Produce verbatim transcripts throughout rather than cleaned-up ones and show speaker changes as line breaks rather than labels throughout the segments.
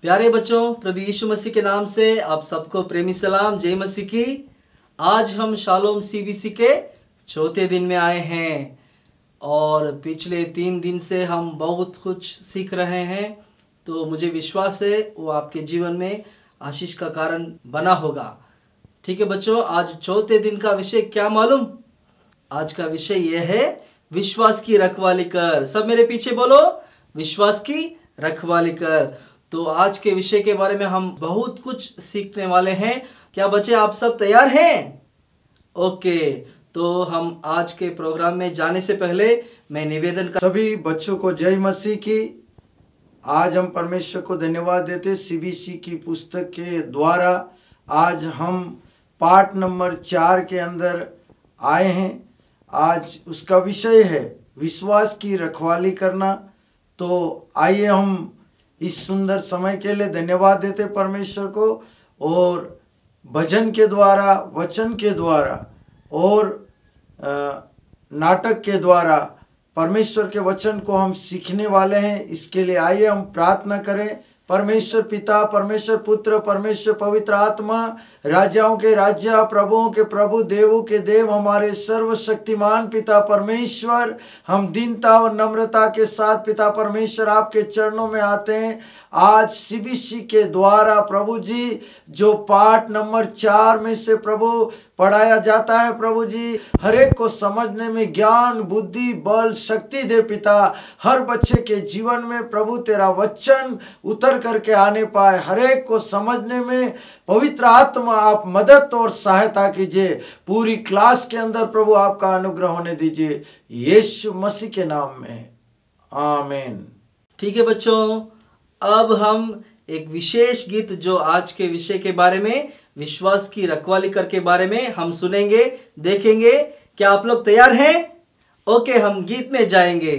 प्यारे बच्चों, प्रभु यीशु मसीह के नाम से आप सबको प्रेमी सलाम, जय मसीह की। आज हम शालोम सीबीसी के चौथे दिन में आए हैं और पिछले तीन दिन से हम बहुत कुछ सीख रहे हैं। तो मुझे विश्वास है वो आपके जीवन में आशीष का कारण बना होगा। ठीक है बच्चों, आज चौथे दिन का विषय क्या मालूम? आज का विषय यह है विश्वास की रखवाली कर। सब मेरे पीछे बोलो, विश्वास की रखवाली कर। तो आज के विषय के बारे में हम बहुत कुछ सीखने वाले हैं। क्या बच्चे आप सब तैयार हैं? ओके, तो हम आज के प्रोग्राम में जाने से पहले मैं निवेदन कर
सभी बच्चों को जय मसीह की। आज हम परमेश्वर को धन्यवाद देते सीबीसी की पुस्तक के द्वारा आज हम पाठ नंबर चार के अंदर आए हैं। आज उसका विषय है विश्वास की रखवाली करना। तो आइए हम इस सुंदर समय के लिए धन्यवाद देते परमेश्वर को, और भजन के द्वारा, वचन के द्वारा और नाटक के द्वारा परमेश्वर के वचन को हम सीखने वाले हैं। इसके लिए आइए हम प्रार्थना करें। परमेश्वर पिता, परमेश्वर पुत्र, परमेश्वर पवित्र आत्मा, राजाओं के राजा, प्रभुओं के प्रभु, देवों के देव, हमारे सर्वशक्तिमान पिता परमेश्वर, हम दीनता और नम्रता के साथ पिता परमेश्वर आपके चरणों में आते हैं। आज सीबीसी के द्वारा प्रभु जी जो पाठ नंबर चार में से प्रभु पढ़ाया जाता है, प्रभु जी हर एक को समझने में ज्ञान, बुद्धि, बल, शक्ति दे पिता। हर बच्चे के जीवन में प्रभु तेरा वचन उतर करके आने पाए, हर एक को समझने में पवित्र आत्मा आप मदद और सहायता कीजिए। पूरी क्लास के अंदर प्रभु आपका अनुग्रह होने दीजिए, यीशु मसीह के नाम में, आमीन।
ठीक है बच्चों, अब हम एक विशेष गीत जो आज के विषय के बारे में विश्वास की रखवाली कर के बारे में हम सुनेंगे, देखेंगे। क्या आप लोग तैयार हैं? ओके, हम गीत में जाएंगे।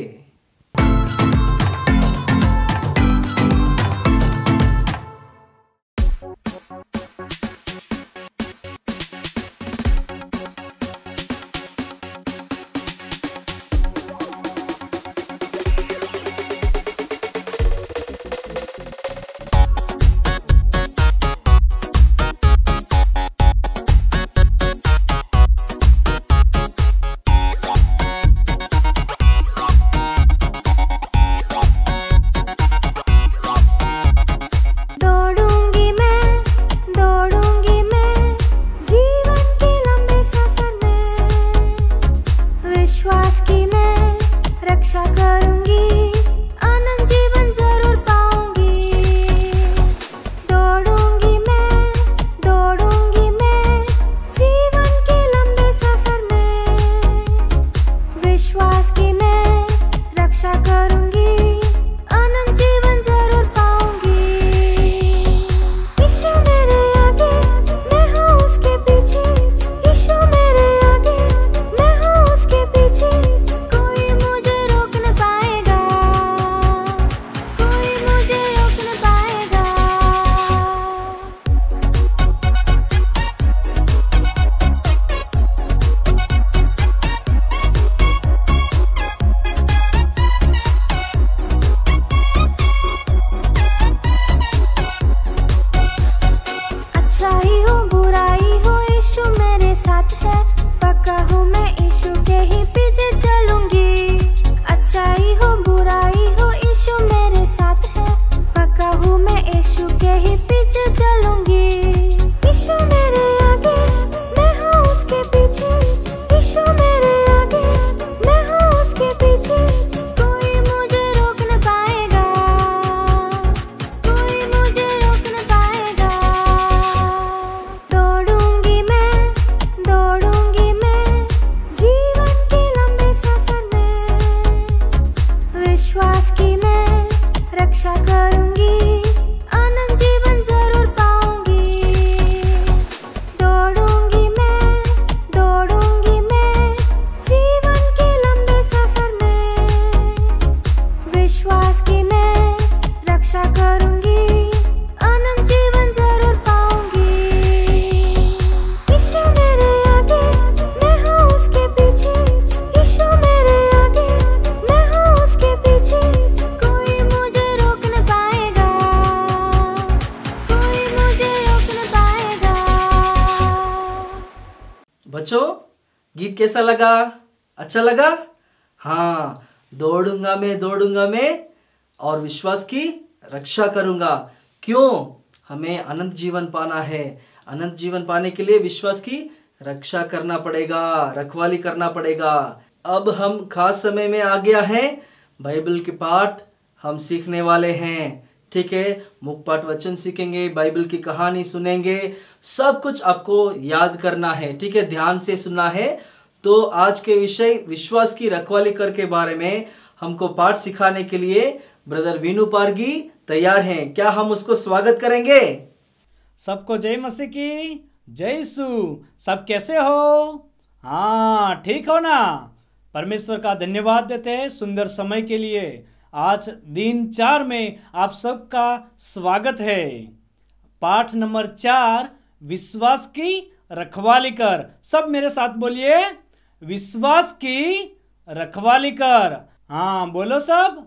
बच्चों, गीत कैसा लगा? अच्छा लगा? हाँ, दौड़ूंगा मैं दौड़ूंगा मैं और विश्वास की रक्षा करूंगा। क्यों? हमें अनंत जीवन पाना है। अनंत जीवन पाने के लिए विश्वास की रक्षा करना पड़ेगा, रखवाली करना पड़ेगा। अब हम खास समय में आ गया है, बाइबल के पाठ हम सीखने वाले हैं। ठीक है, मुख पाठ वचन सीखेंगे, बाइबल की कहानी सुनेंगे, सब कुछ आपको याद करना है। ठीक है, ध्यान से सुनना है। तो आज के विषय विश्वास की रखवाली कर के बारे में हमको पाठ सिखाने के लिए ब्रदर विनु पारगी तैयार हैं। क्या हम उसको स्वागत करेंगे?
सबको जय मसीह की जय यीशु। सब कैसे हो? हाँ, ठीक हो ना? परमेश्वर का धन्यवाद देते हैं सुंदर समय के लिए। आज दिन चार में आप सबका स्वागत है। पाठ नंबर चार, विश्वास की रखवाली कर। सब मेरे साथ बोलिए, विश्वास की रखवाली कर। हाँ बोलो सब।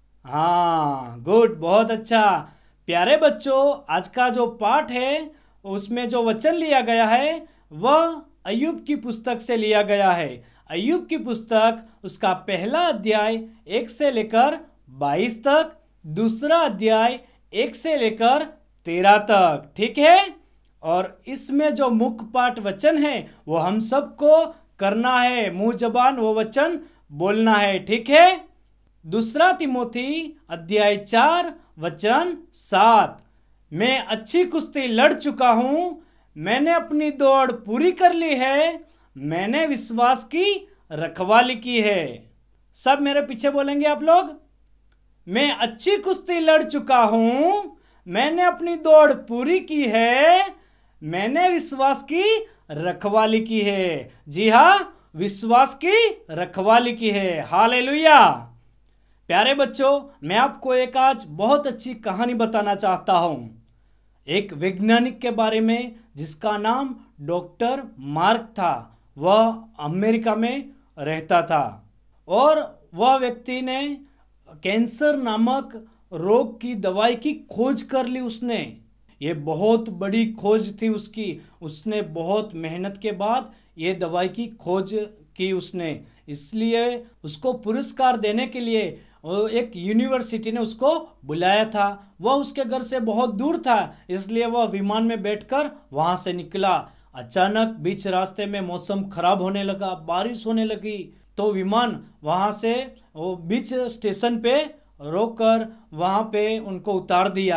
हाँ गुड, बहुत अच्छा। प्यारे बच्चों, आज का जो पाठ है उसमें जो वचन लिया गया है वह अय्यूब की पुस्तक से लिया गया है। अय्यूब की पुस्तक उसका पहला अध्याय एक से लेकर बाईस तक, दूसरा अध्याय एक से लेकर तेरह तक। ठीक है, और इसमें जो मुख्य पाठ वचन है वो हम सबको करना है, मुंह जबान वो वचन बोलना है। ठीक है, दूसरा तिमोथी अध्याय चार वचन सात, मैं अच्छी कुश्ती लड़ चुका हूं, मैंने अपनी दौड़ पूरी कर ली है, मैंने विश्वास की रखवाली की है। सब मेरे पीछे बोलेंगे आप लोग। मैं अच्छी कुश्ती लड़ चुका हूं, मैंने अपनी दौड़ पूरी की है, मैंने विश्वास की रखवाली की है। जी हाँ, विश्वास की रखवाली की है। हालेलुया। प्यारे बच्चों, मैं आपको एक आज बहुत अच्छी कहानी बताना चाहता हूं, एक वैज्ञानिक के बारे में जिसका नाम डॉक्टर मार्क था। वह अमेरिका में रहता था और वह व्यक्ति ने कैंसर नामक रोग की दवाई की खोज कर ली। उसने ये बहुत बड़ी खोज थी उसकी। उसने बहुत मेहनत के बाद ये दवाई की खोज की उसने, इसलिए उसको पुरस्कार देने के लिए एक यूनिवर्सिटी ने उसको बुलाया था। वह उसके घर से बहुत दूर था, इसलिए वह विमान में बैठकर वहां से निकला। अचानक बीच रास्ते में मौसम खराब होने लगा, बारिश होने लगी, तो विमान वहां से वो बीच स्टेशन पे रोककर वहां पे उनको उतार दिया।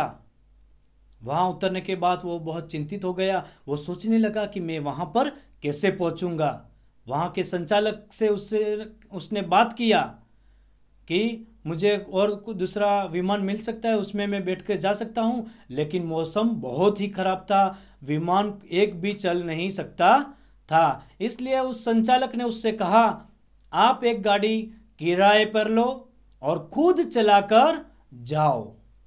वहां उतरने के बाद वो बहुत चिंतित हो गया। वो सोचने लगा कि मैं वहां पर कैसे पहुंचूंगा। वहां के संचालक से उससे उसने बात किया कि मुझे और दूसरा विमान मिल सकता है, उसमें मैं बैठ कर जा सकता हूं, लेकिन मौसम बहुत ही खराब था, विमान एक भी चल नहीं सकता था। इसलिए उस संचालक ने उससे कहा, आप एक गाड़ी किराए पर लो और खुद चलाकर जाओ।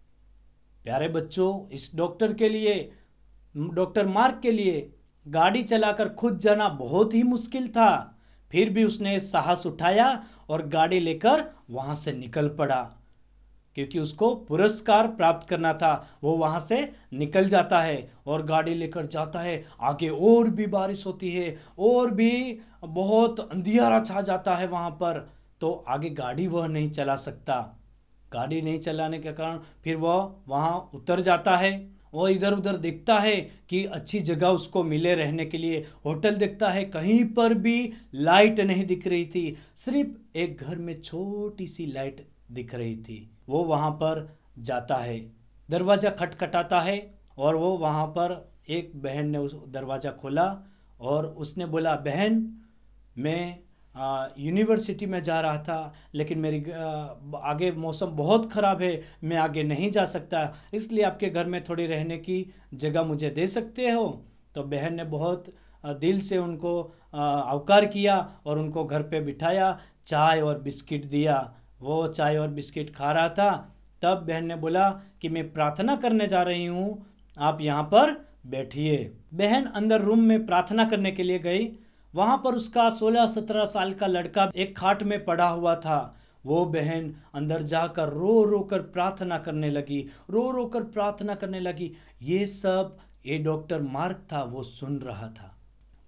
प्यारे बच्चों, इस डॉक्टर के लिए, डॉक्टर मार्क के लिए गाड़ी चलाकर खुद जाना बहुत ही मुश्किल था। फिर भी उसने साहस उठाया और गाड़ी लेकर वहां से निकल पड़ा, क्योंकि उसको पुरस्कार प्राप्त करना था। वो वहां से निकल जाता है और गाड़ी लेकर जाता है। आगे और भी बारिश होती है और भी बहुत अंधियारा छा जाता है वहां पर, तो आगे गाड़ी वह नहीं चला सकता। गाड़ी नहीं चलाने के कारण फिर वह वहां उतर जाता है। वो इधर उधर देखता है कि अच्छी जगह उसको मिले रहने के लिए। होटल देखता है, कहीं पर भी लाइट नहीं दिख रही थी, सिर्फ एक घर में छोटी सी लाइट दिख रही थी। वो वहाँ पर जाता है, दरवाज़ा खटखटाता है और वो वहाँ पर एक बहन ने उस दरवाज़ा खोला और उसने बोला, बहन मैं यूनिवर्सिटी में जा रहा था, लेकिन मेरी आ, आगे मौसम बहुत ख़राब है, मैं आगे नहीं जा सकता, इसलिए आपके घर में थोड़ी रहने की जगह मुझे दे सकते हो। तो बहन ने बहुत दिल से उनको आवकार किया और उनको घर पे बिठाया, चाय और बिस्किट दिया। वो चाय और बिस्किट खा रहा था, तब बहन ने बोला कि मैं प्रार्थना करने जा रही हूँ, आप यहाँ पर बैठिए। बहन अंदर रूम में प्रार्थना करने के लिए गई। वहाँ पर उसका सोलह सत्रह साल का लड़का एक खाट में पड़ा हुआ था। वो बहन अंदर जाकर रो रो कर प्रार्थना करने लगी, रो रो कर प्रार्थना करने लगी। ये सब ये डॉक्टर मार्क था, वो सुन रहा था।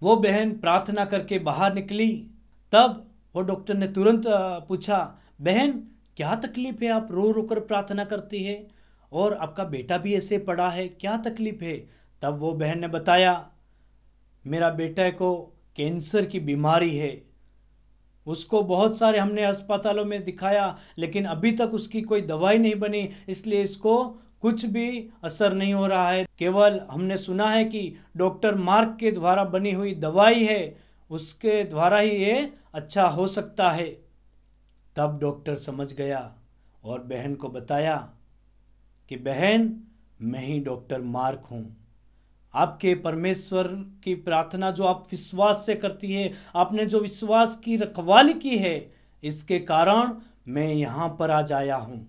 वो बहन प्रार्थना करके बाहर निकली। तब वो डॉक्टर ने तुरंत पूछा, बहन क्या तकलीफ है, आप रो रो कर प्रार्थना करती है और आपका बेटा भी ऐसे पड़ा है, क्या तकलीफ है? तब वो बहन ने बताया, मेरा बेटा को कैंसर की बीमारी है, उसको बहुत सारे हमने अस्पतालों में दिखाया लेकिन अभी तक उसकी कोई दवाई नहीं बनी, इसलिए इसको कुछ भी असर नहीं हो रहा है। केवल हमने सुना है कि डॉक्टर मार्क के द्वारा बनी हुई दवाई है, उसके द्वारा ही ये अच्छा हो सकता है। तब डॉक्टर समझ गया और बहन को बताया कि बहन, मैं ही डॉक्टर मार्क हूँ। आपके परमेश्वर की प्रार्थना जो आप विश्वास से करती है, आपने जो विश्वास की रखवाली की है, इसके कारण मैं यहाँ पर आज आया हूँ।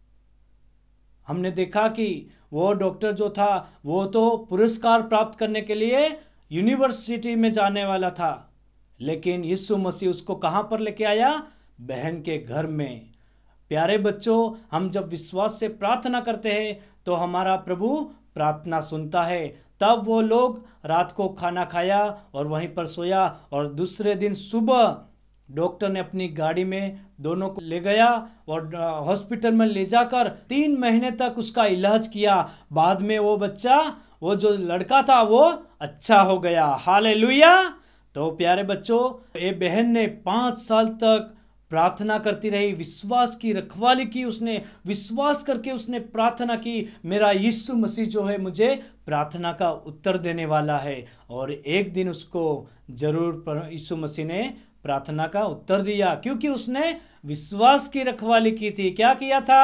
हमने देखा कि वो डॉक्टर जो था वो तो पुरस्कार प्राप्त करने के लिए यूनिवर्सिटी में जाने वाला था, लेकिन यीशु मसीह उसको कहाँ पर लेके आया? बहन के घर में। प्यारे बच्चों, हम जब विश्वास से प्रार्थना करते हैं तो हमारा प्रभु प्रार्थना सुनता है। तब वो लोग रात को खाना खाया और वहीं पर सोया और दूसरे दिन सुबह डॉक्टर ने अपनी गाड़ी में दोनों को ले गया और हॉस्पिटल में ले जाकर तीन महीने तक उसका इलाज किया। बाद में वो बच्चा, वो जो लड़का था, वो अच्छा हो गया। हालेलुया। तो प्यारे बच्चों, ये बहन ने पाँच साल तक प्रार्थना करती रही, विश्वास की रखवाली की, उसने विश्वास करके उसने प्रार्थना की, मेरा यीशु मसीह जो है मुझे प्रार्थना का उत्तर देने वाला है। और एक दिन उसको जरूर यीशु मसीह ने प्रार्थना का उत्तर दिया, क्योंकि उसने विश्वास की रखवाली की थी। क्या किया था?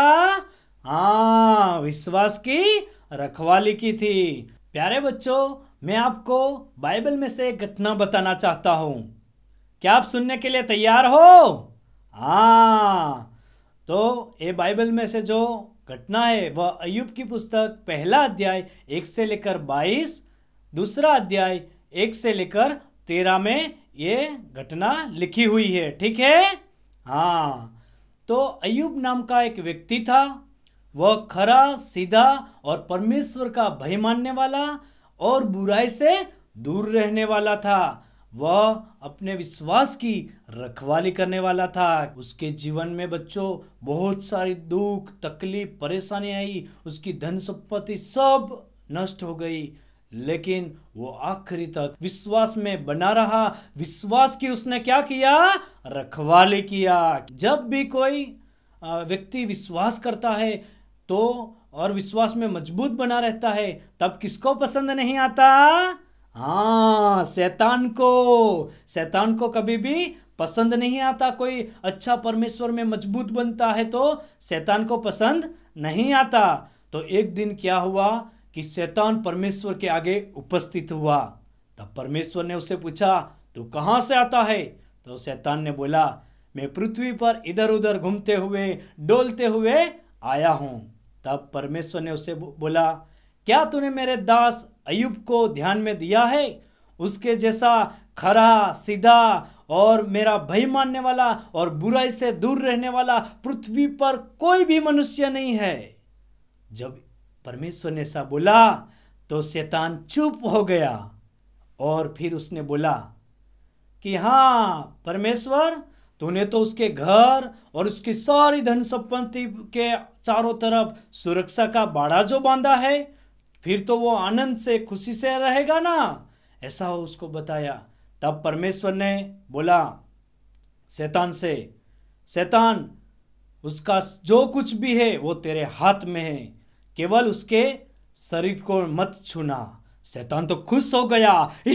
हाँ, विश्वास की रखवाली की थी। प्यारे बच्चों, मैं आपको बाइबल में से एक घटना बताना चाहता हूं। क्या आप सुनने के लिए तैयार हो? हाँ, तो ये बाइबल में से जो घटना है वह अय्यूब की पुस्तक पहला अध्याय एक से लेकर बाईस, दूसरा अध्याय एक से लेकर तेरह में ये घटना लिखी हुई है। ठीक है? हाँ, तो अय्यूब नाम का एक व्यक्ति था। वह खरा, सीधा और परमेश्वर का भय मानने वाला और बुराई से दूर रहने वाला था। वह अपने विश्वास की रखवाली करने वाला था। उसके जीवन में बच्चों बहुत सारी दुख, तकलीफ, परेशानी आई, उसकी धन संपत्ति सब नष्ट हो गई, लेकिन वो आखिरी तक विश्वास में बना रहा। विश्वास की उसने क्या किया? रखवाली किया। जब भी कोई व्यक्ति विश्वास करता है तो और विश्वास में मजबूत बना रहता है, तब किसको पसंद नहीं आता? हाँ, शैतान को। शैतान को कभी भी पसंद नहीं आता कोई अच्छा परमेश्वर में मजबूत बनता है, तो शैतान को पसंद नहीं आता। तो एक दिन क्या हुआ कि शैतान परमेश्वर के आगे उपस्थित हुआ। तब परमेश्वर ने उससे पूछा, तू कहाँ से आता है? तो शैतान ने बोला, मैं पृथ्वी पर इधर उधर घूमते हुए, डोलते हुए आया हूँ। तब परमेश्वर ने उससे बोला, क्या तूने मेरे दास अय्यूब को ध्यान में दिया है? उसके जैसा खरा, सीधा और मेरा भय मानने वाला और बुराई से दूर रहने वाला पृथ्वी पर कोई भी मनुष्य नहीं है। जब परमेश्वर ने ऐसा बोला तो शैतान चुप हो गया और फिर उसने बोला कि हाँ परमेश्वर, तूने तो उसके घर और उसकी सारी धन संपत्ति के चारों तरफ सुरक्षा का बाड़ा जो बांधा है, फिर तो वो आनंद से, खुशी से रहेगा ना, ऐसा उसको बताया। तब परमेश्वर ने बोला शैतान से, शैतान, उसका जो कुछ भी है वो तेरे हाथ में है, केवल उसके शरीर को मत छूना। शैतान तो खुश हो गया।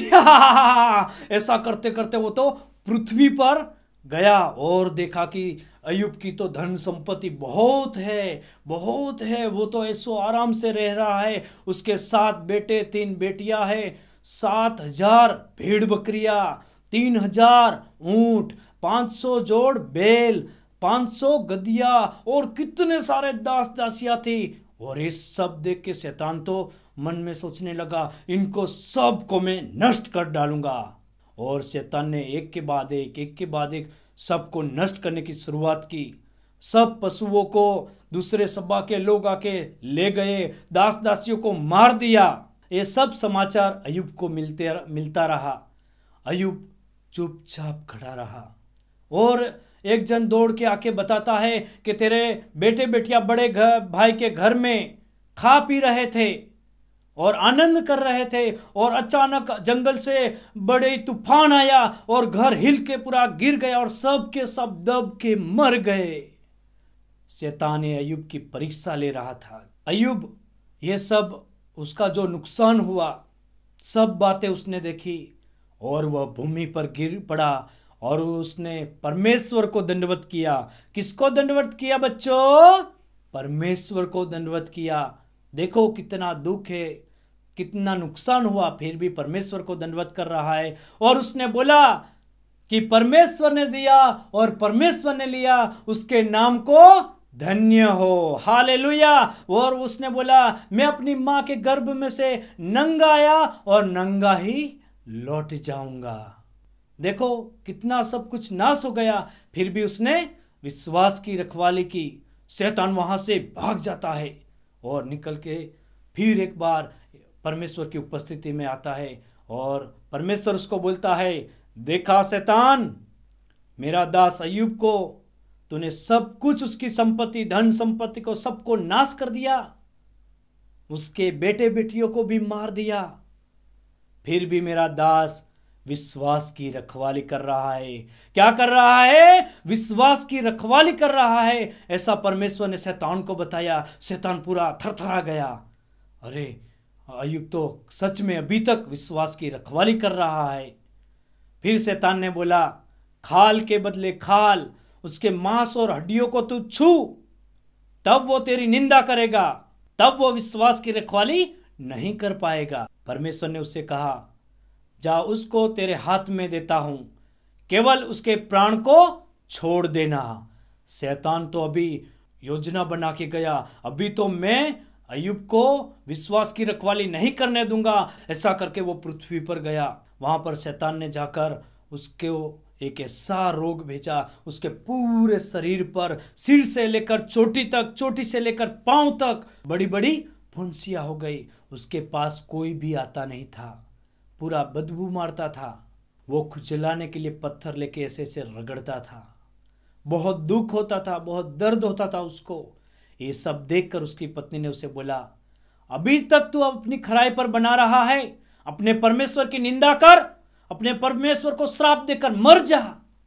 ऐसा करते करते वो तो पृथ्वी पर गया और देखा कि अय्यूब की तो धन संपत्ति बहुत है, बहुत है। वो तो ऐसो आराम से रह रहा है। उसके सात बेटे, तीन बेटियां है, सात हजार भेड़ बकरियां, तीन हजार ऊंट, पाँच सौ जोड़ बैल, पाँच सौ गधिया और कितने सारे दास दासियां थी। और ये सब देख के शैतान तो मन में सोचने लगा, इनको सब को मैं नष्ट कर डालूंगा। और शैतान ने एक के बाद एक, एक के बाद एक सबको नष्ट करने की शुरुआत की। सब पशुओं को दूसरे सभा के लोग आके ले गए, दास दासियों को मार दिया। ये सब समाचार अय्यूब को मिलते मिलता रहा। अय्यूब चुपचाप खड़ा रहा। और एक जन दौड़ के आके बताता है कि तेरे बेटे बेटियां बड़े घर भाई के घर में खा पी रहे थे और आनंद कर रहे थे, और अचानक जंगल से बड़े तूफान आया और घर हिल के पूरा गिर गया और सब के सब दब के मर गए। शैतान अय्यूब की परीक्षा ले रहा था। अय्यूब ये सब उसका जो नुकसान हुआ सब बातें उसने देखी और वह भूमि पर गिर पड़ा और उसने परमेश्वर को दंडवत किया। किसको दंडवत किया बच्चों? परमेश्वर को दंडवत किया। देखो कितना दुख है, कितना नुकसान हुआ, फिर भी परमेश्वर को दंडवत कर रहा है। और उसने बोला कि परमेश्वर ने दिया और परमेश्वर ने लिया, उसके नाम को धन्य हो। हालेलुया। और उसने बोला मैं अपनी माँ के गर्भ में से नंगा आया और नंगा ही लौट जाऊंगा। देखो कितना सब कुछ नाश हो गया, फिर भी उसने विश्वास की रखवाली की। शैतान वहां से भाग जाता है और निकल के फिर एक बार परमेश्वर की उपस्थिति में आता है और परमेश्वर उसको बोलता है, देखा शैतान, मेरा दास अय्यूब को तूने सब कुछ, उसकी संपत्ति, धन संपत्ति को सबको नाश कर दिया, उसके बेटे बेटियों को भी मार दिया, फिर भी मेरा दास विश्वास की रखवाली कर रहा है। क्या कर रहा है? विश्वास की रखवाली कर रहा है। ऐसा परमेश्वर ने शैतान को बताया। शैतान पूरा थरथरा गया। अरे अय्यूब तो सच में अभी तक विश्वास की रखवाली कर रहा है। फिर शैतान ने बोला, खाल के बदले खाल, उसके मांस और हड्डियों को तू छू, तब वो तेरी निंदा करेगा, तब वो विश्वास की रखवाली नहीं कर पाएगा। परमेश्वर ने उससे कहा, जा उसको तेरे हाथ में देता हूं, केवल उसके प्राण को छोड़ देना। शैतान तो अभी योजना बना के गया, अभी तो मैं अय्यूब को विश्वास की रखवाली नहीं करने दूंगा। ऐसा करके वो पृथ्वी पर गया। वहां पर शैतान ने जाकर उसको एक ऐसा रोग भेजा, उसके पूरे शरीर पर, सिर से लेकर चोटी तक, चोटी से लेकर पांव तक बड़ी बड़ी फुंसियां हो गई। उसके पास कोई भी आता नहीं था, पूरा बदबू मारता था। वो खुजलाने के लिए पत्थर लेके ऐसे ऐसे रगड़ता था। बहुत दुख होता था, बहुत दर्द होता था उसको। ये सब देखकर उसकी पत्नी ने उसे बोला, अभी तक तू अपनी खराई पर बना रहा है, अपने परमेश्वर की निंदा कर, अपने परमेश्वर को श्राप देकर मर जा।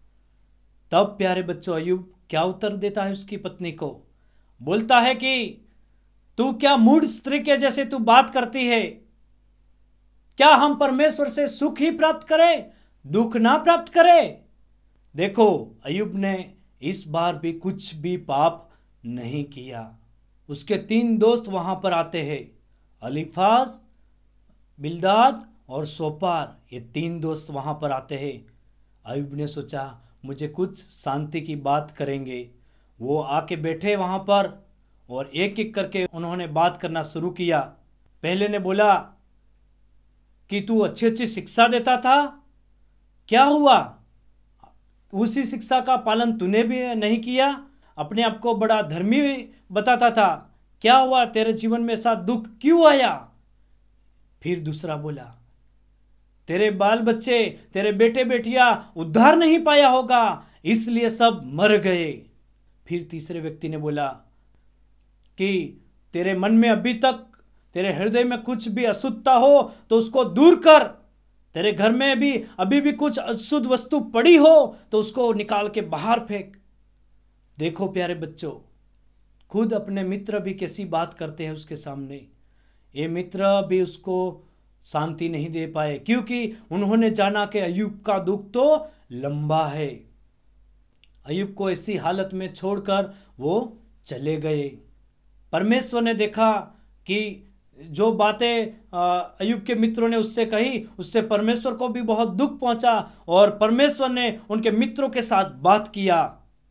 तब प्यारे बच्चों अय्यूब क्या उत्तर देता है उसकी पत्नी को? बोलता है कि तू क्या मूढ़ स्त्री के जैसे तू बात करती है? क्या हम परमेश्वर से सुख ही प्राप्त करें, दुख ना प्राप्त करें? देखो अय्यूब ने इस बार भी कुछ भी पाप नहीं किया। उसके तीन दोस्त वहां पर आते हैं, अलीफाज, बिल्दाद और सोपार। ये तीन दोस्त वहां पर आते हैं। अय्यूब ने सोचा मुझे कुछ शांति की बात करेंगे। वो आके बैठे वहां पर और एक एक करके उन्होंने बात करना शुरू किया। पहले ने बोला कि तू अच्छी अच्छी शिक्षा देता था, क्या हुआ? उसी शिक्षा का पालन तूने भी नहीं किया, अपने आप को बड़ा धर्मी बताता था, क्या हुआ? तेरे जीवन में ऐसा दुख क्यों आया? फिर दूसरा बोला, तेरे बाल बच्चे, तेरे बेटे बेटियां उद्धार नहीं पाया होगा, इसलिए सब मर गए। फिर तीसरे व्यक्ति ने बोला कि तेरे मन में अभी तक, तेरे हृदय में कुछ भी अशुद्धता हो तो उसको दूर कर, तेरे घर में भी अभी भी कुछ अशुद्ध वस्तु पड़ी हो तो उसको निकाल के बाहर फेंक। देखो प्यारे बच्चों, खुद अपने मित्र भी कैसी बात करते हैं उसके सामने। ये मित्र भी उसको शांति नहीं दे पाए, क्योंकि उन्होंने जाना कि अय्यूब का दुख तो लंबा है। अय्यूब को ऐसी हालत में छोड़कर वो चले गए। परमेश्वर ने देखा कि जो बातें अय्यूब के मित्रों ने उससे कही, उससे परमेश्वर को भी बहुत दुख पहुंचा। और परमेश्वर ने उनके मित्रों के साथ बात किया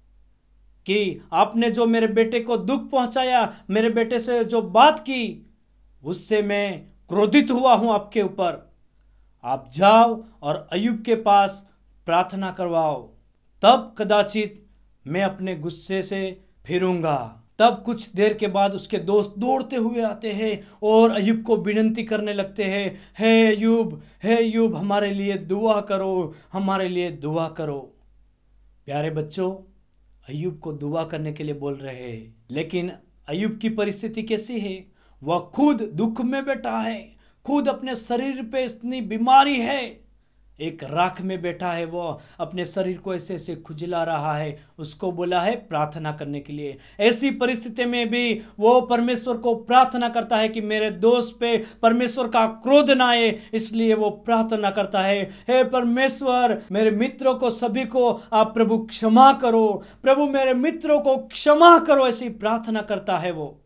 कि आपने जो मेरे बेटे को दुख पहुंचाया, मेरे बेटे से जो बात की, उससे मैं क्रोधित हुआ हूं आपके ऊपर। आप जाओ और अय्यूब के पास प्रार्थना करवाओ, तब कदाचित मैं अपने गुस्से से फिरूंगा। तब कुछ देर के बाद उसके दोस्त दौड़ते हुए आते हैं और अय्यूब को विनती करने लगते हैं, हे अय्यूब, हे अय्यूब, हमारे लिए दुआ करो, हमारे लिए दुआ करो। प्यारे बच्चों, अय्यूब को दुआ करने के लिए बोल रहे हैं, लेकिन अय्यूब की परिस्थिति कैसी है? वह खुद दुख में बैठा है, खुद अपने शरीर पे इतनी बीमारी है, एक राख में बैठा है, वो अपने शरीर को ऐसे ऐसे खुजला रहा है। उसको बोला है प्रार्थना करने के लिए। ऐसी परिस्थिति में भी वो परमेश्वर को प्रार्थना करता है कि मेरे दोस्त पे परमेश्वर का क्रोध ना आए, इसलिए वो प्रार्थना करता है, हे परमेश्वर, मेरे मित्रों को सभी को आप प्रभु क्षमा करो, प्रभु मेरे मित्रों को क्षमा करो, ऐसी प्रार्थना करता है वो।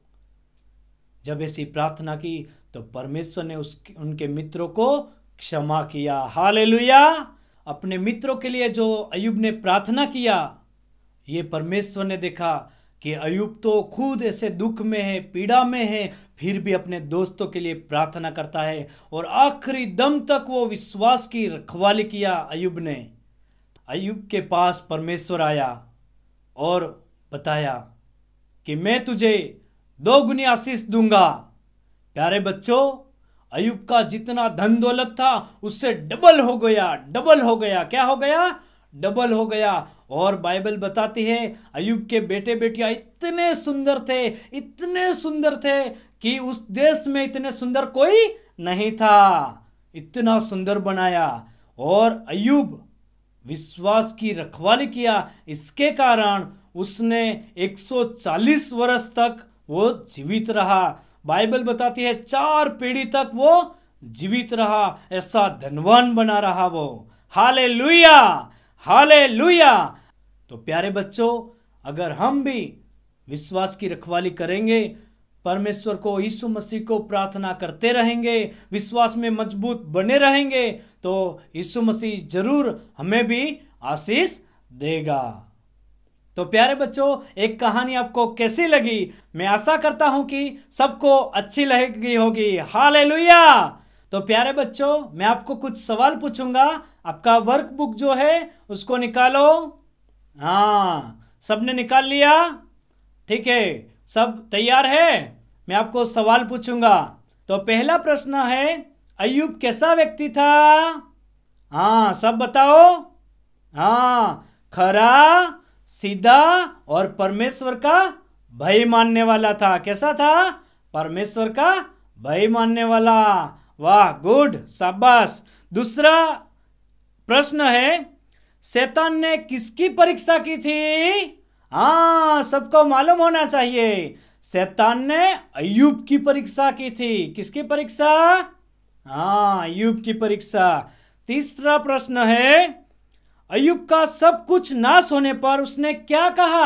जब ऐसी प्रार्थना की तो परमेश्वर ने उस उनके मित्रों को क्षमा किया। हालेलुया। अपने मित्रों के लिए जो अय्यूब ने प्रार्थना किया, ये परमेश्वर ने देखा कि अय्यूब तो खुद ऐसे दुख में है, पीड़ा में है, फिर भी अपने दोस्तों के लिए प्रार्थना करता है और आखिरी दम तक वो विश्वास की रखवाली किया अय्यूब ने। अय्यूब के पास परमेश्वर आया और बताया कि मैं तुझे दो गुनी आशीष दूंगा। प्यारे बच्चों, अय्यूब का जितना धन दौलत था उससे डबल हो गया, डबल हो गया। क्या हो गया? डबल हो गया। और बाइबल बताती है अय्यूब के बेटे बेटियां इतने सुंदर थे, इतने सुंदर थे कि उस देश में इतने सुंदर कोई नहीं था। इतना सुंदर बनाया और अय्यूब विश्वास की रखवाली किया। इसके कारण उसने एक सौ चालीस वर्ष तक वो जीवित रहा। बाइबल बताती है चार पीढ़ी तक वो जीवित रहा, ऐसा धनवान बना रहा वो। Hallelujah, hallelujah. तो प्यारे बच्चों, अगर हम भी विश्वास की रखवाली करेंगे, परमेश्वर को, यीशु मसीह को प्रार्थना करते रहेंगे, विश्वास में मजबूत बने रहेंगे, तो यीशु मसीह जरूर हमें भी आशीष देगा। तो प्यारे बच्चों, एक कहानी आपको कैसी लगी? मैं आशा करता हूं कि सबको अच्छी लगी होगी। हालेलुया। तो प्यारे बच्चों, मैं आपको कुछ सवाल पूछूंगा। आपका वर्कबुक जो है उसको निकालो। हाँ, सबने निकाल लिया? ठीक है, सब तैयार है? मैं आपको सवाल पूछूंगा। तो पहला प्रश्न है, अय्यूब कैसा व्यक्ति था? हाँ, सब बताओ। हाँ, खरा, सीधा और परमेश्वर का भय मानने वाला था। कैसा था? परमेश्वर का भय मानने वाला। वाह, गुड, शाबाश। दूसरा प्रश्न है, शैतान ने किसकी परीक्षा की थी? हाँ, सबको मालूम होना चाहिए। शैतान ने अय्यूब की परीक्षा की थी। किसकी परीक्षा? हाँ, अय्यूब की परीक्षा। तीसरा प्रश्न है, अय्यूब का सब कुछ नाश होने पर उसने क्या कहा?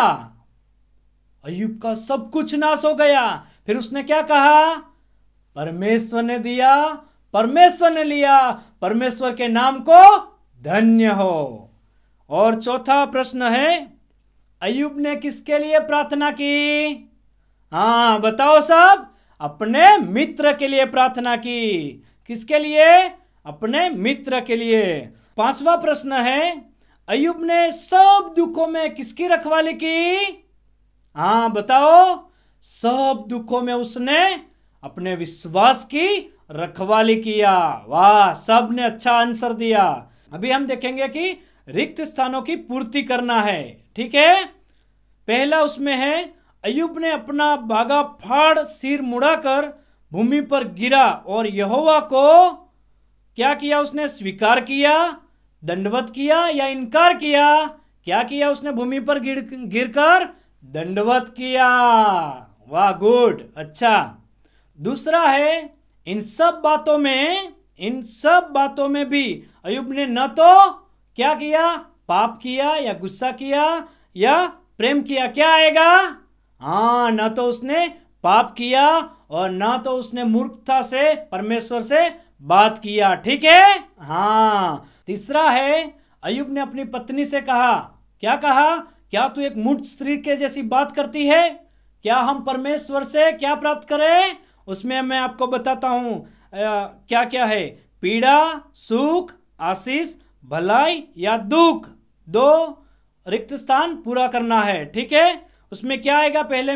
अय्यूब का सब कुछ नाश हो गया, फिर उसने क्या कहा? परमेश्वर ने दिया, परमेश्वर ने लिया, परमेश्वर के नाम को धन्य हो। और चौथा प्रश्न है, अय्यूब ने किसके लिए प्रार्थना की? हाँ, बताओ सब। अपने मित्र के लिए प्रार्थना की। किसके लिए? अपने मित्र के लिए। पांचवा प्रश्न है, अय्यूब ने सब दुखों में किसकी रखवाली की? हाँ, बताओ। सब दुखों में उसने अपने विश्वास की रखवाली किया। वाह, सब ने अच्छा आंसर दिया। अभी हम देखेंगे कि रिक्त स्थानों की पूर्ति करना है। ठीक है, पहला उसमें है, अय्यूब ने अपना बागा फाड़ सिर मुड़ाकर भूमि पर गिरा और यहोवा को क्या किया? उसने स्वीकार किया, दंडवत किया या इनकार किया? क्या किया उसने? भूमि पर गिर गिरकर दंडवत किया। वाह, गुड, अच्छा। दूसरा है, इन सब बातों में इन सब बातों में भी अय्यूब ने न तो क्या किया? पाप किया या गुस्सा किया या प्रेम किया। क्या आएगा? हाँ, न तो उसने पाप किया और न तो उसने मूर्खता से परमेश्वर से बात किया। ठीक है, हाँ। तीसरा है, अय्यूब ने अपनी पत्नी से कहा। क्या कहा? क्या तू एक मूर्ख स्त्री के जैसी बात करती है? क्या हम परमेश्वर से क्या प्राप्त करें? उसमें मैं आपको बताता हूं क्या क्या है। पीड़ा, सुख, आशीष, भलाई या दुख, दो रिक्त स्थान पूरा करना है। ठीक है, उसमें क्या आएगा? पहले में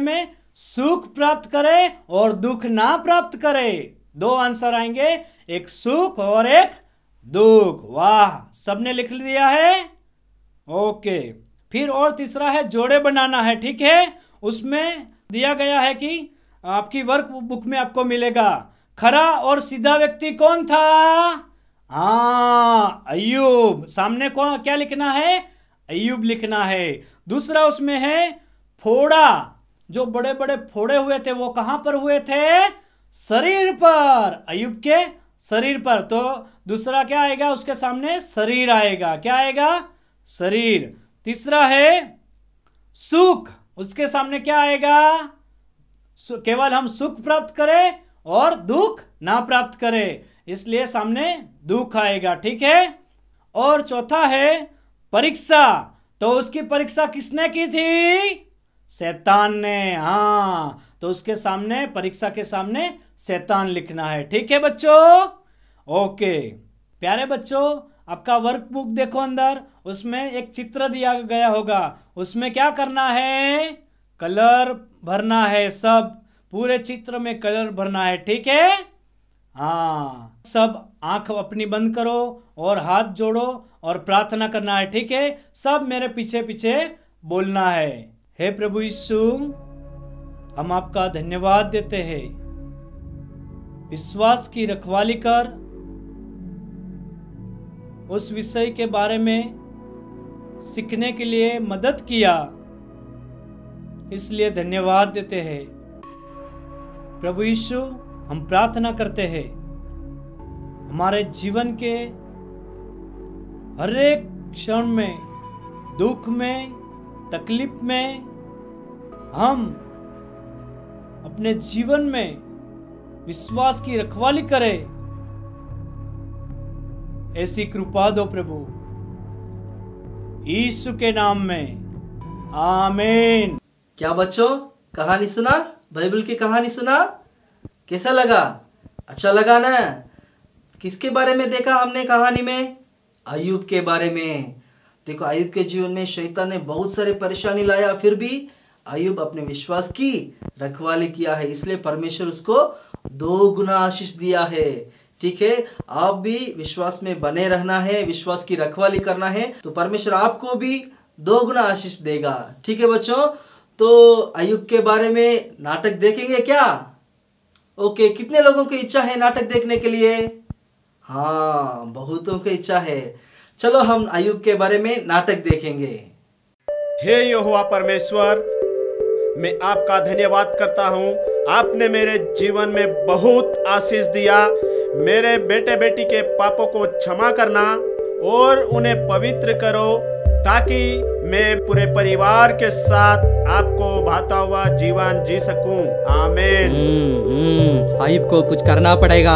सुख प्राप्त करे और दुख ना प्राप्त करे। दो आंसर आएंगे, एक सुख और एक दुख। वाह, सबने लिख दिया है? ओके। फिर और तीसरा है जोड़े बनाना है, ठीक है। उसमें दिया गया है कि आपकी वर्क बुक में आपको मिलेगा, खरा और सीधा व्यक्ति कौन था? हाँ, अय्यूब। सामने कौन, क्या लिखना है? अय्यूब लिखना है। दूसरा उसमें है फोड़ा, जो बड़े बड़े फोड़े हुए थे वो कहां पर हुए थे? शरीर पर, अय्यूब के शरीर पर। तो दूसरा क्या आएगा उसके सामने? शरीर आएगा। क्या आएगा? शरीर। तीसरा है सुख, उसके सामने क्या आएगा? केवल हम सुख प्राप्त करें और दुख ना प्राप्त करें, इसलिए सामने दुख आएगा, ठीक है। और चौथा है परीक्षा, तो उसकी परीक्षा किसने की थी? शैतान ने। हाँ, तो उसके सामने, परीक्षा के सामने शैतान लिखना है, ठीक है बच्चों। ओके प्यारे बच्चों, आपका वर्क बुक देखो, अंदर उसमें एक चित्र दिया गया होगा। उसमें क्या करना है? कलर भरना है। सब पूरे चित्र में कलर भरना है, ठीक है। हाँ, सब आंख अपनी बंद करो और हाथ जोड़ो और प्रार्थना करना है, ठीक है। सब मेरे पीछे पीछे बोलना है। हे प्रभु यीशु, हम आपका धन्यवाद देते हैं, विश्वास की रखवाली कर, उस विषय के बारे में सीखने के लिए मदद किया, इसलिए धन्यवाद देते हैं। प्रभु यीशु, हम प्रार्थना करते हैं हमारे जीवन के हर एक क्षण में, दुख में, तकलीफ में, हम अपने जीवन में विश्वास की रखवाली करें, ऐसी कृपा दो प्रभु, यीशु के नाम में, आमीन।
क्या बच्चों, कहानी सुना? बाइबल की कहानी सुना? कैसा लगा? अच्छा लगा ना? किसके बारे में देखा हमने कहानी में? अय्यूब के बारे में। देखो, अय्यूब के जीवन में शैतान ने बहुत सारे परेशानी लाया, फिर भी अय्यूब अपने विश्वास की रखवाली किया है, इसलिए परमेश्वर उसको दो गुना आशीष दिया है, ठीक है। आप भी विश्वास में बने रहना है, विश्वास की रखवाली करना है, तो परमेश्वर आपको भी दो गुना आशीष देगा, ठीक है बच्चों। तो अय्यूब के बारे में नाटक देखेंगे क्या? ओके, कितने लोगों की इच्छा है नाटक देखने के लिए? हाँ, बहुतों की इच्छा है। चलो हम अय्यूब के बारे में नाटक देखेंगे।
हे यहोवा परमेश्वर, मैं आपका धन्यवाद करता हूँ। आपने मेरे जीवन में बहुत आशीष दिया। मेरे बेटे बेटी के पापों को क्षमा करना और उन्हें पवित्र करो, ताकि मैं पूरे परिवार के साथ आपको भाता हुआ जीवन जी सकूं। आमीन।
अय्यूब को कुछ करना पड़ेगा।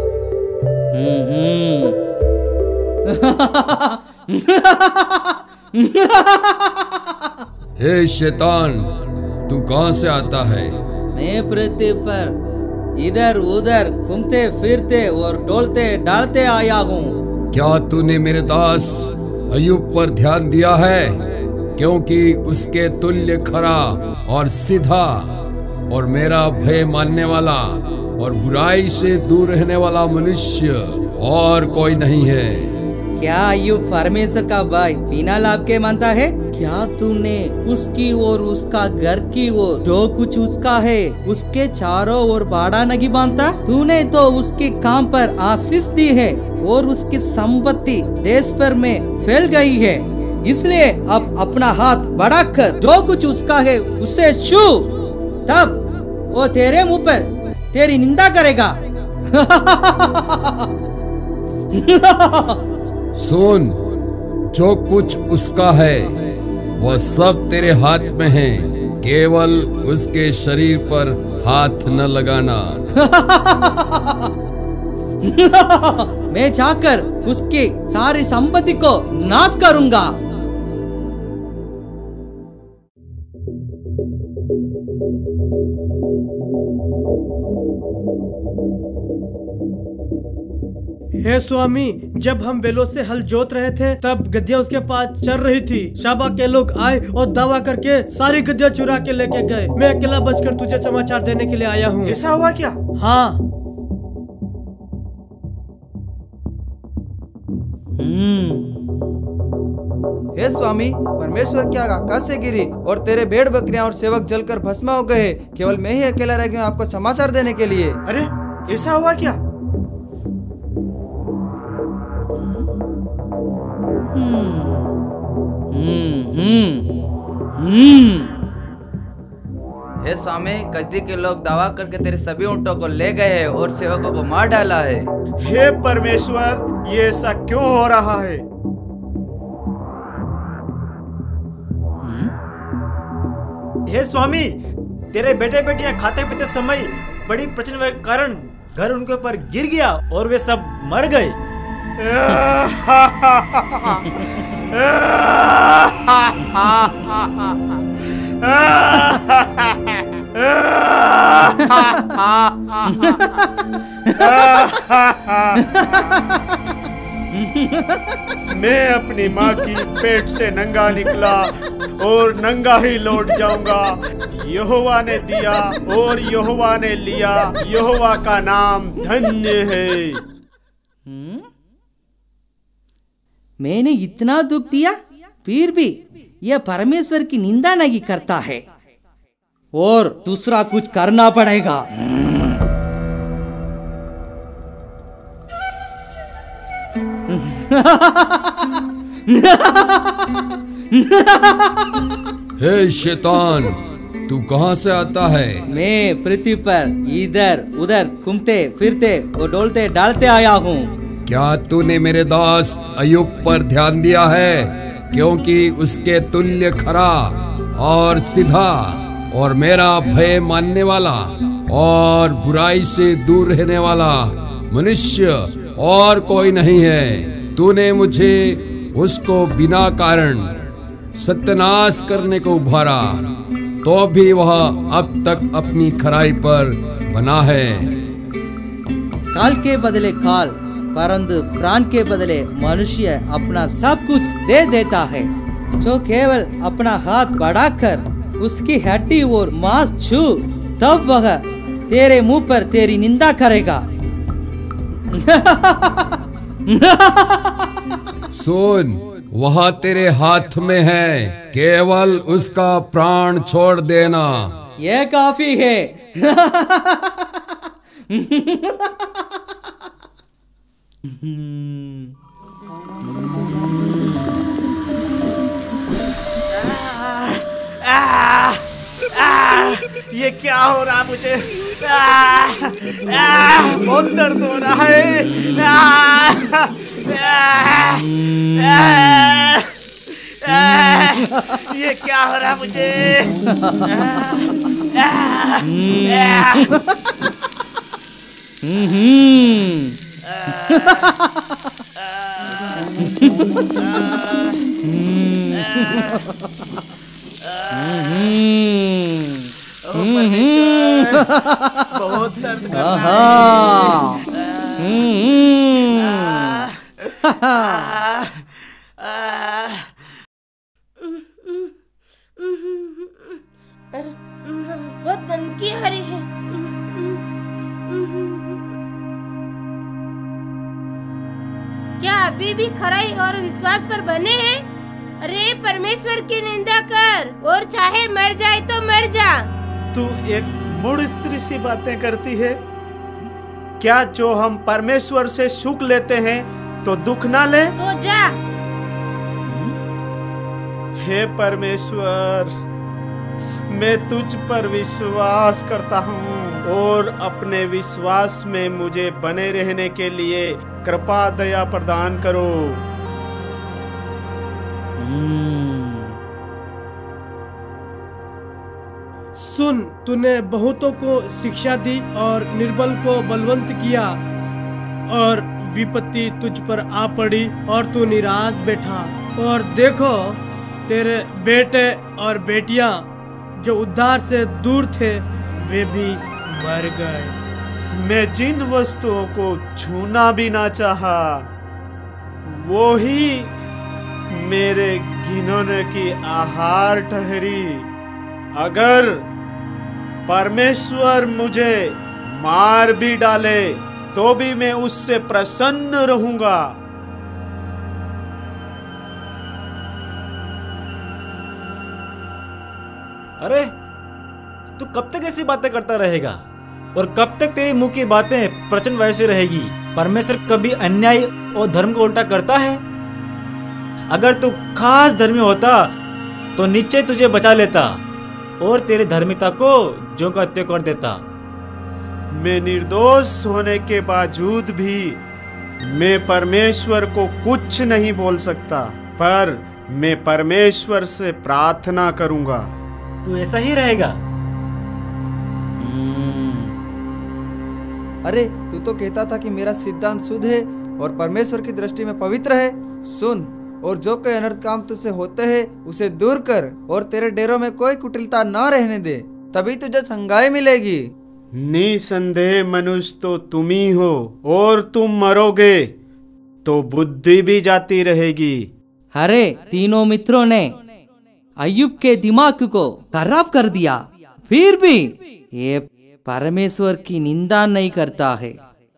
हे शैतान, तू कहां से आता है?
मैं पृथ्वी पर इधर उधर घूमते फिरते और डोलते डालते आया हूँ।
क्या तूने मेरे दास अय्यूब पर ध्यान दिया है? क्योंकि उसके तुल्य खरा और सीधा और मेरा भय मानने वाला और बुराई से दूर रहने वाला मनुष्य और कोई नहीं है।
क्या अय्यूब परमेश्वर का भाई बिना लाभ के मानता है? क्या तूने उसकी और उसका घर की ओर जो कुछ उसका है उसके चारों ओर बाड़ा नहीं बांधता? तूने तो उसके काम पर आशीष दी है और उसकी संपत्ति देश पर में फैल गई है। इसलिए अब अपना हाथ बढ़ाकर जो कुछ उसका है उसे छू, तब वो तेरे मुंह पर तेरी निंदा करेगा।
सुन, जो कुछ उसका है वह सब तेरे हाथ में है, केवल उसके शरीर पर हाथ न लगाना।
मैं जाकर उसकी सारी संपत्ति को नाश करूंगा।
हे स्वामी, जब हम बैलों से हल जोत रहे थे तब गद्दियाँ उसके पास चल रही थी। शाबा के लोग आए और दावा करके सारी गद्दियाँ चुरा के लेके गए। मैं अकेला बचकर तुझे समाचार देने के लिए आया हूँ।
ऐसा हुआ क्या?
हाँ।
हे स्वामी, परमेश्वर की आग आकाश से गिरी और तेरे भेड़ बकरियां और सेवक जलकर भस्म हो गए। केवल मैं ही अकेला रह गया आपको समाचार देने के लिए।
अरे ऐसा हुआ क्या?
हे स्वामी, कसदी के लोग दावा करके तेरे सभी ऊंटों को ले गए हैं और सेवकों को मार डाला है।
हे परमेश्वर, ये ऐसा क्यों हो रहा है?
हे स्वामी, तेरे बेटे बेटियां खाते पीते समय बड़ी प्रचंड के कारण घर उनके ऊपर गिर गया और वे सब मर गए।
मैं अपनी माँ की पेट से नंगा निकला और नंगा ही लौट जाऊंगा। यहोवा ने दिया और यहोवा ने लिया, यहोवा का नाम धन्य है।
मैंने इतना दुख दिया फिर भी यह परमेश्वर की निंदा नहीं करता है और दूसरा कुछ करना पड़ेगा।
हे शैतान, तू कहाँ से आता है?
मैं पृथ्वी पर इधर उधर घूमते फिरते और डोलते डालते आया हूँ।
क्या तूने मेरे दास अय्यूब पर ध्यान दिया है? क्योंकि उसके तुल्य खरा और सीधा और मेरा भय मानने वाला और बुराई से दूर रहने वाला मनुष्य और कोई नहीं है। तूने मुझे उसको बिना कारण सत्यानाश करने को उभारा, तो भी वह अब तक अपनी खराई पर बना है।
काल के बदले काल, परंतु प्राण के बदले मनुष्य अपना सब कुछ दे देता है। जो केवल अपना हाथ बढ़ाकर उसकी हड्डी और मांस छू, तब वह तेरे मुंह पर तेरी निंदा करेगा।
सुन, वह तेरे हाथ में है, केवल उसका प्राण छोड़ देना।
यह काफी है।
आ, आ, आ, ये क्या हो रहा मुझे? आ, आ, बहुत दर्द हो रहा है। आ, आ, आ, आ, ये क्या हो रहा मुझे? आ, आ, आ, बहुत दर्द कर रहा
बहुत गंदगी आ रही है। क्या अभी भी खराई और विश्वास पर बने हैं? अरे परमेश्वर की निंदा कर और चाहे मर जाए तो मर जा।
तू एक मूढ़ स्त्री सी बातें करती है। क्या जो हम परमेश्वर से सुख लेते हैं तो दुख ना ले?
तो जा।
हे परमेश्वर, मैं तुझ पर विश्वास करता हूँ और अपने विश्वास में मुझे बने रहने के लिए कृपा दया प्रदान करो।
सुन, तूने बहुतों को शिक्षा दी और निर्बल को बलवंत किया और विपत्ति तुझ पर आ पड़ी और तू निराश बैठा। और देखो, तेरे बेटे और बेटियां जो उद्धार से दूर थे वे भी मर गए।
मैं जिन वस्तुओं को छूना भी ना चाहा, वो ही मेरे घिनौने की आहार ठहरी। अगर परमेश्वर मुझे मार भी डाले तो भी मैं उससे प्रसन्न रहूंगा।
अरे तू कब तक ऐसी बातें करता रहेगा और कब तक तेरी मुंह की बातें प्रचंड वैसे रहेगी? परमेश्वर कभी अन्याय और धर्म को उल्टा करता है? अगर तू खास धर्मी होता तो नीचे तुझे बचा लेता और तेरी धर्मिता को जो का त्यों कर देता।
मैं निर्दोष होने के बावजूद भी मैं परमेश्वर को कुछ नहीं बोल सकता, पर मैं परमेश्वर से प्रार्थना करूंगा।
तू ऐसा ही रहेगा?
अरे तू तो कहता था कि मेरा सिद्धांत शुद्ध है और परमेश्वर की दृष्टि में पवित्र है। सुन, और जो कोई अनर्थ काम तुझसे होते हैं उसे दूर कर और तेरे डेरों में कोई कुटिलता न रहने दे, तभी तुझे चंगाई मिलेगी।
निसंदेह मनुष्य तो तुम ही हो, और तुम मरोगे तो बुद्धि भी जाती रहेगी।
अरे तीनों मित्रों ने अय्यूब के दिमाग को खराब कर दिया, फिर भी ये परमेश्वर की निंदा नहीं करता है।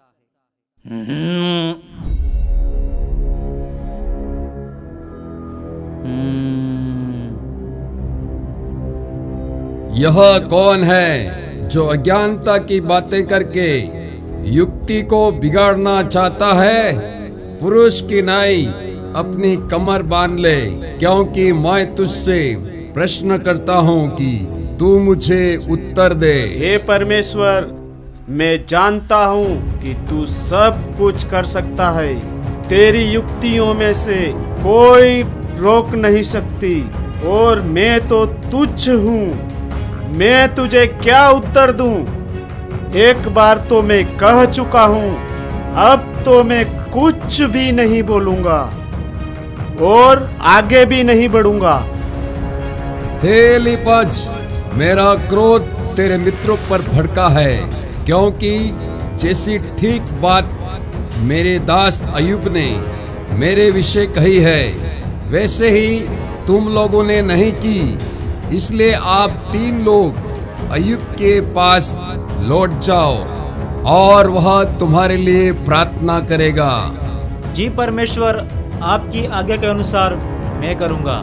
यह कौन है जो अज्ञानता की बातें करके युक्ति को बिगाड़ना चाहता है? पुरुष की नाई अपनी कमर बांध ले, क्योंकि मैं तुझसे प्रश्न करता हूँ कि तू मुझे उत्तर दे।
हे परमेश्वर, मैं जानता हूँ कि तू सब कुछ कर सकता है। तेरी युक्तियों में से कोई रोक नहीं सकती, और मैं तो तुच्छ हूँ। मैं तुझे क्या उत्तर दूं? एक बार तो मैं कह चुका हूँ, अब तो मैं कुछ भी नहीं बोलूंगा और आगे भी नहीं बढ़ूंगा।
हे एलीपज, मेरा क्रोध तेरे मित्रों पर भड़का है, क्योंकि जैसी ठीक बात मेरे दास अय्यूब ने मेरे विषय कही है, वैसे ही तुम लोगों ने नहीं की। इसलिए आप तीन लोग अय्यूब के पास लौट जाओ और वह तुम्हारे लिए प्रार्थना करेगा।
जी परमेश्वर, आपकी आज्ञा के अनुसार मैं करूंगा।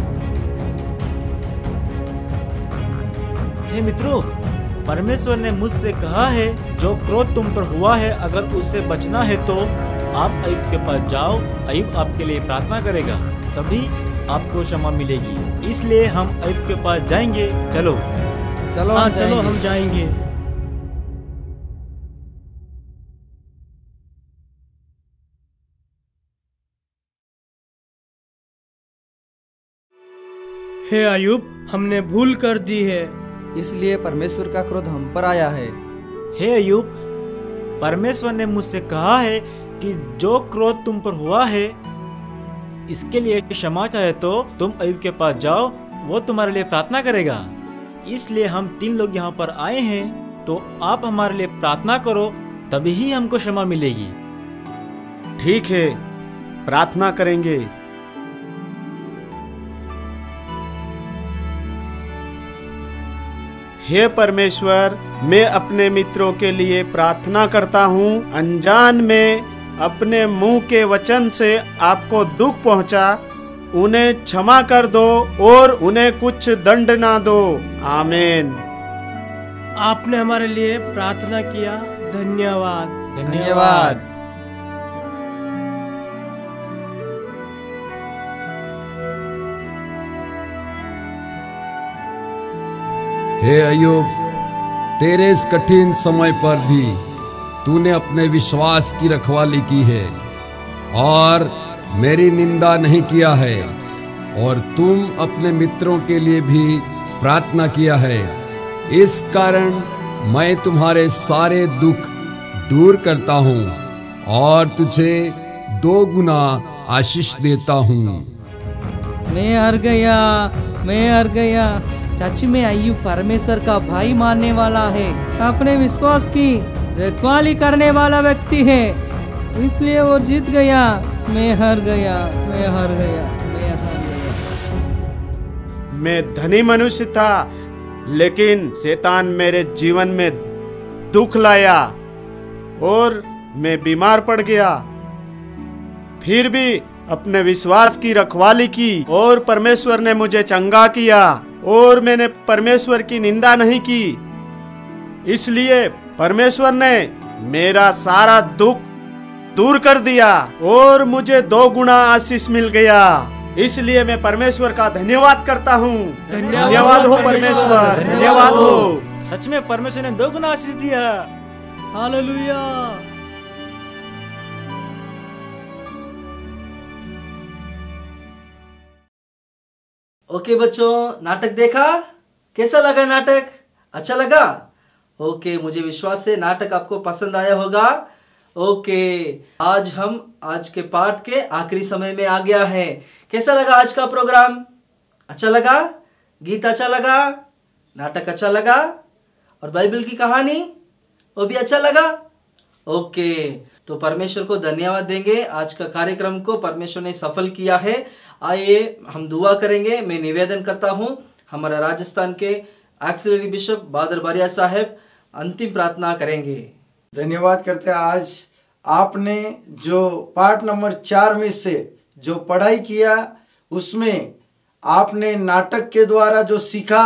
हे मित्रों, परमेश्वर ने मुझसे कहा है, जो क्रोध तुम पर हुआ है अगर उससे बचना है तो आप अय्यूब के पास जाओ, अय्यूब आपके लिए प्रार्थना करेगा, तभी आपको क्षमा मिलेगी। इसलिए हम अय्यूब के पास जाएंगे। चलो
चलो
हाँ
हम
चलो
जाएंगे।
हम जाएंगे। हे अय्यूब, हमने भूल कर दी है,
इसलिए परमेश्वर का क्रोध हम पर आया है।
हे अय्यूब, परमेश्वर ने मुझसे कहा है कि जो क्रोध तुम पर हुआ है इसके लिए क्षमा चाहे तो तुम अय्यूब के पास जाओ, वो तुम्हारे लिए प्रार्थना करेगा। इसलिए हम तीन लोग यहाँ पर आए हैं, तो आप हमारे लिए प्रार्थना करो, तभी ही हमको क्षमा मिलेगी।
ठीक है, प्रार्थना करेंगे। हे परमेश्वर, मैं अपने मित्रों के लिए प्रार्थना करता हूँ। अनजान में अपने मुंह के वचन से आपको दुख पहुंचा, उन्हें क्षमा कर दो और उन्हें कुछ दंड ना दो। आमीन।
आपने हमारे लिए प्रार्थना किया, धन्यवाद।
धन्यवाद।
हे अय्यूब, तेरे इस कठिन समय पर भी तूने अपने विश्वास की रखवाली की है और मेरी निंदा नहीं किया है, और तुम अपने मित्रों के लिए भी प्रार्थना किया है। इस कारण मैं तुम्हारे सारे दुख दूर करता हूँ और तुझे दो गुना आशीष देता हूँ।
मैं हार गया, मैं हार गया। चाची में अय्यूब परमेश्वर का भाई मानने वाला है। आपने विश्वास की रखवाली करने वाला व्यक्ति है, इसलिए वो जीत गया। मैं हार गया, मैं हार गया, मैं हार गया।
मैं धनी मनुष्य था, लेकिन शैतान मेरे जीवन में दुख लाया और मैं बीमार पड़ गया। फिर भी अपने विश्वास की रखवाली की और परमेश्वर ने मुझे चंगा किया और मैंने परमेश्वर की निंदा नहीं की। इसलिए परमेश्वर ने मेरा सारा दुख दूर कर दिया और मुझे दो गुना आशीष मिल गया। इसलिए मैं परमेश्वर का धन्यवाद करता हूँ। धन्यवाद हो परमेश्वर, धन्यवाद हो।
सच में परमेश्वर ने दो गुना आशीष दिया।
हालेलुया।
ओके बच्चों, नाटक देखा? कैसा लगा नाटक? अच्छा लगा? ओके, मुझे विश्वास है नाटक आपको पसंद आया होगा। ओके, आज हम आज के पाठ के आखिरी समय में आ गया है। कैसा लगा आज का प्रोग्राम? अच्छा लगा? गीत अच्छा लगा? नाटक अच्छा लगा? और बाइबल की कहानी वो भी अच्छा लगा? ओके, तो परमेश्वर को धन्यवाद देंगे। आज का कार्यक्रम को परमेश्वर ने सफल किया है। आइए हम दुआ करेंगे। मैं निवेदन करता हूँ हमारा राजस्थान के एक्सिलरी बिशप बादर बारिया साहब अंतिम प्रार्थना करेंगे।
धन्यवाद करते हैं। आज आपने जो पाठ नंबर चार में से जो पढ़ाई किया, उसमें आपने नाटक के द्वारा जो सीखा,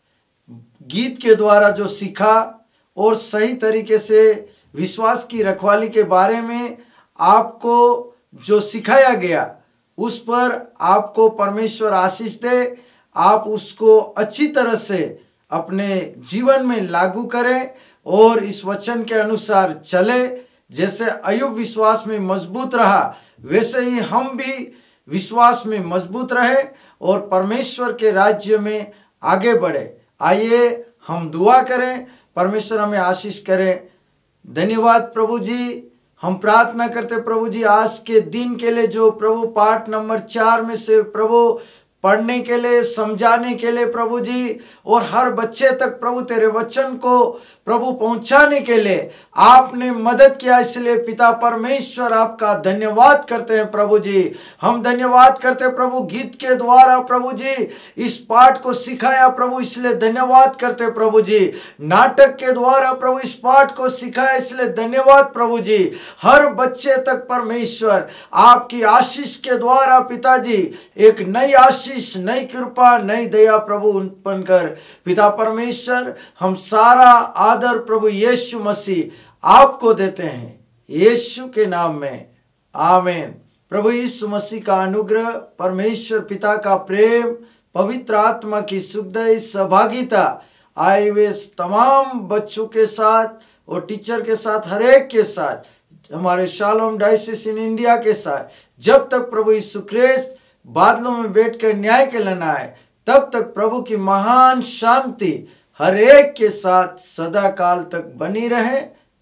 गीत के द्वारा जो सीखा और सही तरीके से विश्वास की रखवाली के बारे में आपको जो सिखाया गया, उस पर आपको परमेश्वर आशीष दे। आप उसको अच्छी तरह से अपने जीवन में लागू करें और इस वचन के अनुसार चले। जैसे अय्यूब विश्वास में मजबूत रहा, वैसे ही हम भी विश्वास में मजबूत रहे और परमेश्वर के राज्य में आगे बढ़े। आइए हम दुआ करें, परमेश्वर हमें आशीष करें। धन्यवाद प्रभु जी। हम प्रार्थना करते प्रभु जी आज के दिन के लिए, जो प्रभु पाठ नंबर चार में से प्रभु पढ़ने के लिए, समझाने के लिए प्रभु जी, और हर बच्चे तक प्रभु तेरे वचन को प्रभु पहुंचाने के लिए आपने मदद किया। इसलिए पिता परमेश्वर आपका धन्यवाद करते हैं प्रभु जी। हम धन्यवाद करते हैं प्रभु, गीत के द्वारा प्रभु जी इस पाठ को सिखाया प्रभु, इसलिए धन्यवाद करते हैं प्रभु जी। नाटक के द्वारा प्रभु इस पाठ को सिखाया, इसलिए धन्यवाद प्रभु जी। हर बच्चे तक परमेश्वर आपकी आशीष के द्वारा पिताजी एक नई आशीष, नई कृपा, नई दया प्रभु उत्पन्न कर। पिता परमेश्वर, हम सारा आदर प्रभु यीशु मसीह आपको देते हैं, यीशु के नाम में, आमीन। प्रभु यीशु मसीह का अनुग्रह, परमेश्वर पिता का प्रेम, पवित्र आत्मा की सुखदायी सहभागिता आए हुए तमाम बच्चों के साथ और टीचर के साथ, हर एक के साथ, हमारे शालोम डायसिस इन इंडिया के साथ, जब तक प्रभु यीशु ख्रिस्त बादलों में बैठकर न्याय के लिए आए, तब तक प्रभु की महान शांति हर एक के साथ सदा काल तक बनी रहे।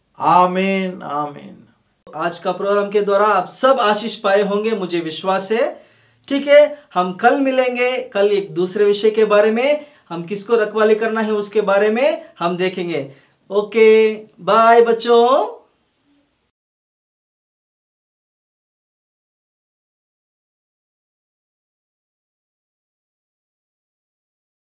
आमीन, आमीन।
आज का प्रोग्राम के द्वारा आप सब आशीष पाए होंगे, मुझे विश्वास है। ठीक है, हम कल मिलेंगे। कल एक दूसरे विषय के बारे में, हम किसको रखवाली करना है उसके बारे में हम देखेंगे। ओके, बाय बच्चों।